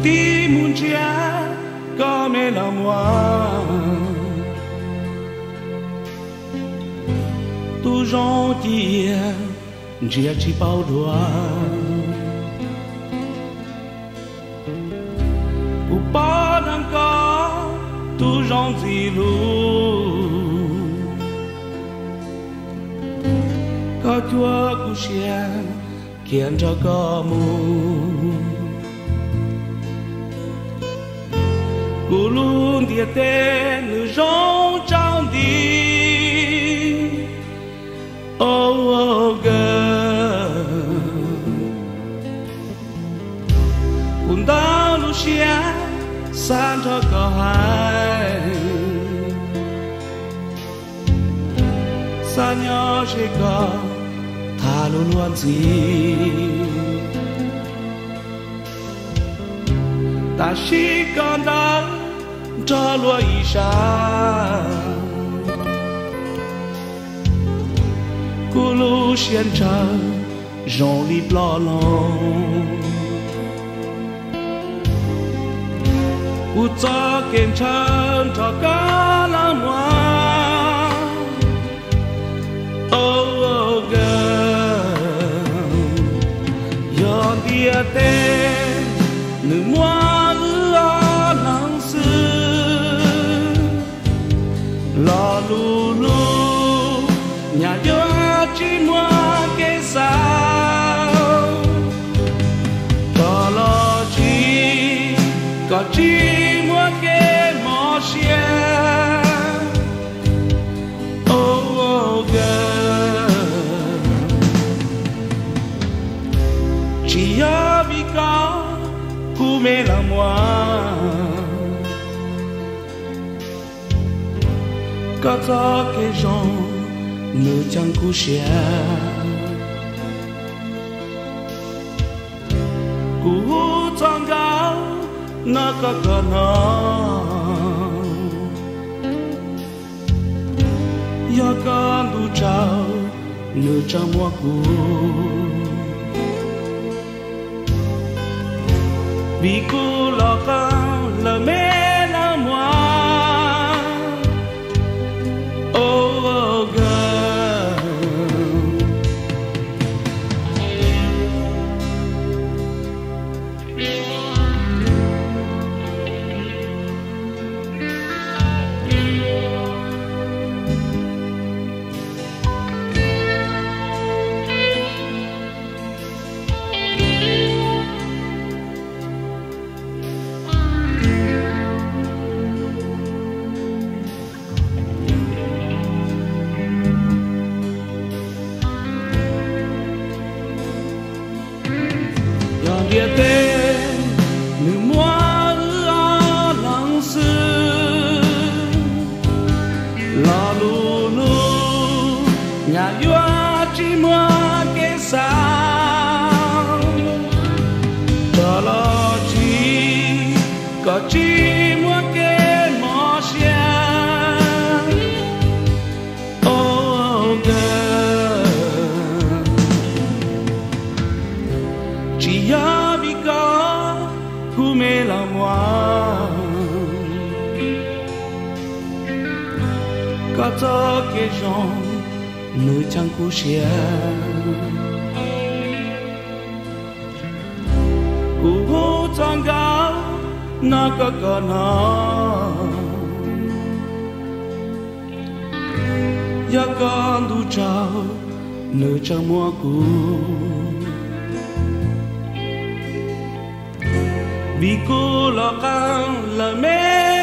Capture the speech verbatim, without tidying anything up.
ti mun chia come la moi tu gentil dia ci bao doa u pa nan ka tu gentil lu có chúa của xiên khiến cho có mù cú luôn địa tên nữ rong trong đi oh oh girl cuốn đau lu xiên san cho có hai san nhỏ chỉ có thà luôn luôn gì ta chỉ còn đang cho lúa ý xa cú lu xiên trời rong đi lo lòng cú cho kèm chân cho cả lòng hoa oh oh girl yon dia te nữ mua lo nắng xưa lo lu lu nhà gió chỉ mua cái sao có lo chi có chi mua cái mò xe oh oh girl chỉ ở vì có cú mê là moi có cho cái rong nữ chẳng cú xe cú hú trong gáo nó có có nó do con đủ trao nữ trong mua cú vì cô lo con là mẹ là moi oh oh girl địa tên nữ mua lo lắng xưa lo lu lu nhà vua chỉ mua cái sao cho lo chi có chi mua cái mò xe oh girl chỉ ở mê là moi có cho cái rong nữ chẳng cú xe cú hú trong gáo nó có có nó do con đủ trao nữ chẳng mua cú vì cô lo con là mẹ